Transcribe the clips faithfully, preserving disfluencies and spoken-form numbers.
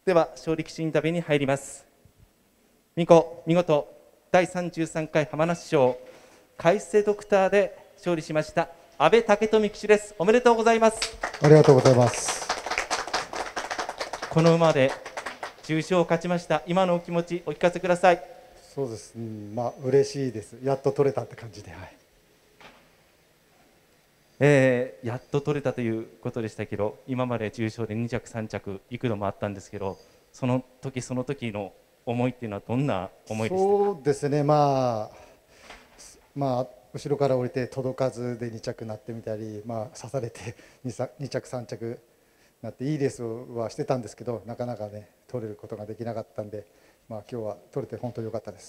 では勝力士インタビューに入ります。見事見事だいさんじゅうさんかい浜梨賞海星ドクターで勝利しました阿部武富騎手です。おめでとうございます。 ありがとうございます。 この馬で重賞を勝ちました。今のお気持ちお聞かせください。 そうです、うん、まあ嬉しいです。やっと取れたって感じで、はい。 えー、やっと取れたということでしたけど、今まで重賞でに着さん着幾度もあったんですけど、その時その時の思いっていうのはどんな思いでしたか？ そうですね、まあまあ後ろから降りて届かずでに着なってみたり、まあ刺されて 2, に着さん着なっていいレースはしてたんですけど、なかなかね取れることができなかったんで、まあ今日は取れて本当に良かったです。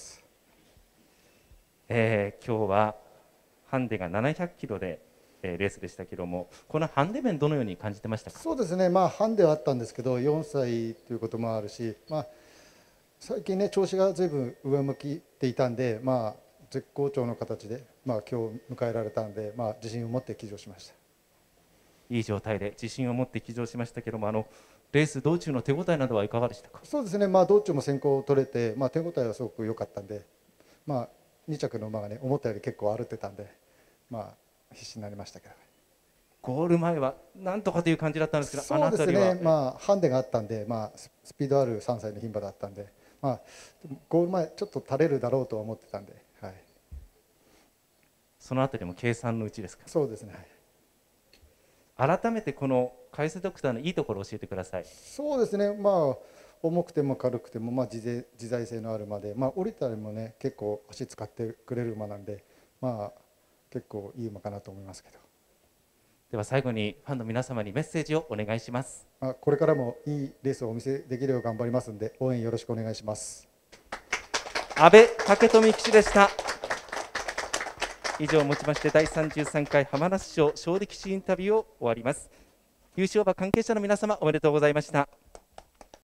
えー、今日はハンデがななひゃくキロで、えー、レースでしたけども、このハンデ面どのように感じてましたか？ そうですね、まあハンデはあったんですけど、よんさいということもあるし、まあ最近ね調子がずいぶん上向きていたんで、まあ絶好調の形で、まあ今日迎えられたんで、まあ自信を持って騎乗しました。 いい状態で自信を持って騎乗しましたけども、あのレース道中の手応えなどはいかがでしたか？ そうですね、まあ道中も先行取れて、まあ手応えはすごく良かったんで、まあに着の馬がね思ったより結構歩ってたんで、まあ必死になりましたけど、ね、 ゴール前はなんとかという感じだったんですけど、 そうですね、まあハンデがあったんで、まあスピードあるさんさいの牝馬だったんで、まあゴール前ちょっと垂れるだろうとは思ってたんで、はい。 そのあたりも計算のうちですか？ そうですね、 はい、改めてこの海星ドクターのいいところを教えてください。 そうですね、まあ重くても軽くても、まあ、自在自在性のある馬で、まあ、降りたりもね結構足使ってくれる馬なんで、まあ結構いい馬かなと思いますけど。 では最後にファンの皆様にメッセージをお願いします。 まあ、これからもいいレースをお見せできるよう頑張りますので、応援よろしくお願いします。 阿部武富騎手でした。以上をもちましてだいさんじゅうさんかい浜梨賞勝力士インタビューを終わります。優勝馬関係者の皆様おめでとうございました。